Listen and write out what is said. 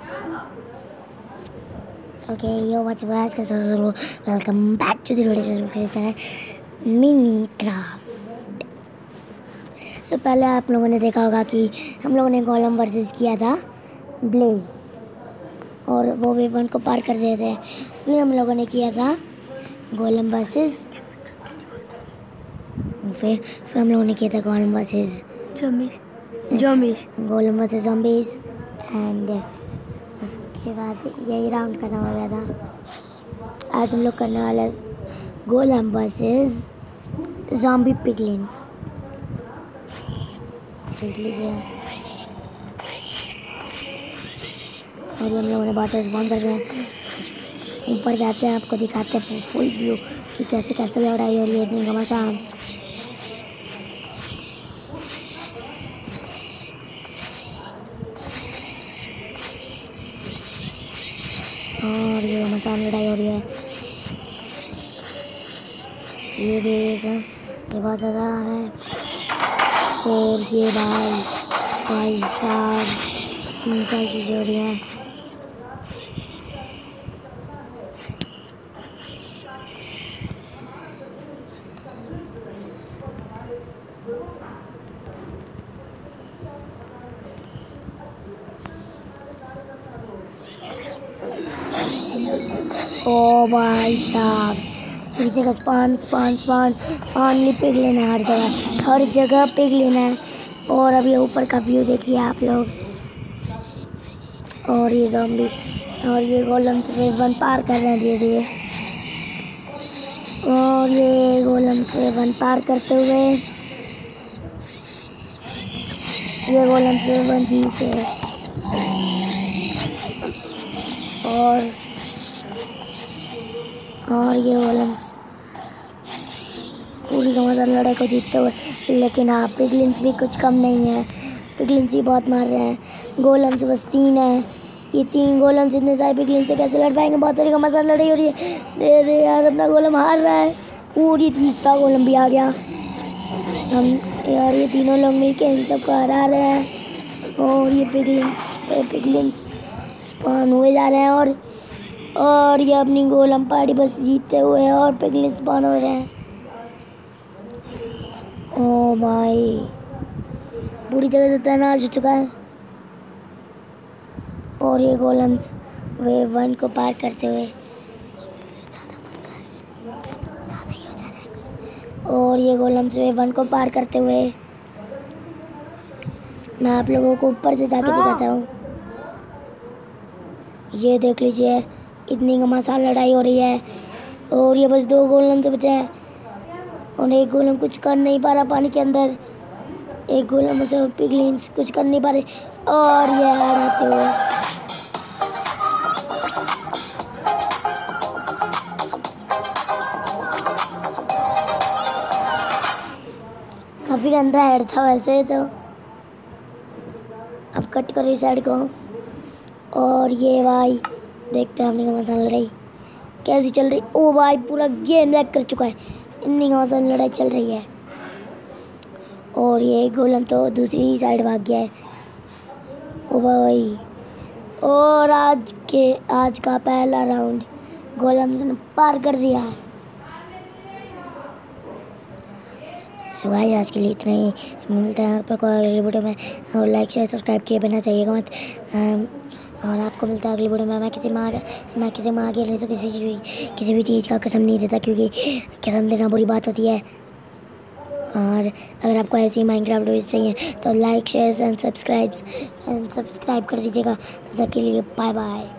Okay, yo, what's up guys? Welcome back to the video channel Minecraft. So पहले आप लोगों ने देखा होगा कि हम लोगों ने गोलम वर्सेस किया था ब्लेज और वो वेव 1 को पार कर दिए थे। फिर हम लोगों ने किया था गोलम वर्सेस फिर हम लोगों ने किया था Golem versus Golem versus zombies and उसके बाद यही राउंड करना हो गया था। आज हम लोग करने वाले गोलम वर्सेस ज़ॉम्बी पिगलिन। देख लीजिए और हम लोगों ने बहुत सारे स्पॉन कर दिए हैं। ऊपर जाते हैं, आपको दिखाते हैं फुल व्यू कि कैसे कैसे लड़ाई हो रही है इतनी घमासान। और ये घमासान लड़ाई हो रही है। ये बहुत ज़्यादा आ रहा है और ये भाई साहब इन सारी चीज़ें हो रही हैं। ओ भाई साहब पूरी जगह स्पॉन ओनली पिग लेना है, हर जगह पिग लेना है। और अभी ऊपर का व्यू देखिए आप लोग। और ये ज़ॉम्बी और ये गोलम्स वेव 1 पार कर रहे हैं धीरे धीरे। और ये गोलम्स वेव 1 पार करते हुए ये गोलम्स वेव 1 जीते हैं। और ये गोलम्स पूरी घमासान लड़ाई को जीतते हुए। लेकिन हाँ, पिगलिन्स भी कुछ कम नहीं है, पिगलिन्स भी बहुत मार रहे हैं। गोलम्स बस 3 है, ये 3 गोलम्स इतने सारे पिगलिन से कैसे लड़ पाएंगे? बहुत सारी घमासान लड़ाई हो रही है। अरे यार, अपना गोलम हार रहा है और ये तीसरा गोलम भी आ गया। हम यार ये तीनों लोग मिलके इन सबको हरा रहे हैं और ये पिगलिन्स स्पॉन हुए जा रहे हैं और ये अपनी गोलम पार्टी बस जीतते हुए हैं और पिगलिन स्पॉन हो रहे हैं। ओ भाई पूरी जगह से तनाज हो चुका है। और ये गोलम्स वेव 1 को पार करते हुए ज़्यादा ही हो जा रहा है कुछ। और ये गोलम्स वेव 1 को पार करते हुए मैं आप लोगों को ऊपर से जाके दिखाता हूँ। ये देख लीजिए इतनी घमासान लड़ाई हो रही है और ये बस 2 गोलम से बचे हैं और एक गोलम कुछ कर नहीं पा रहा पानी के अंदर। एक गोलम से पिगलिन्स कुछ कर नहीं पा रहे और ये हराते हुए। काफ़ी गंदा हेड था वैसे तो। अब कट करो इस साइड को। और ये भाई देखते हैं अपनी घमासान लड़ाई कैसी चल रही। ओ भाई पूरा गेम लैग कर चुका है, इतनी घमासान लड़ाई चल रही है। और ये गोलम तो दूसरी साइड भाग गया है। ओ भाई और आज का पहला राउंड गोलम्स ने पार कर दिया है। सो गाइस, आज के लिए इतना ही। मिलता है आपको अगली वीडियो में और लाइक शेयर सब्सक्राइब किए बिना चाहिएगा मत। और आपको मिलता है अगली वीडियो में। मैं किसी में आगे नहीं तो किसी भी चीज़ का कसम नहीं देता, क्योंकि कसम देना बुरी बात होती है। और अगर आपको ऐसी माइनक्राफ्ट वीडियोस चाहिए तो लाइक शेयर एंड सब्सक्राइब कर दीजिएगा। तब तक के लिए बाय बाय।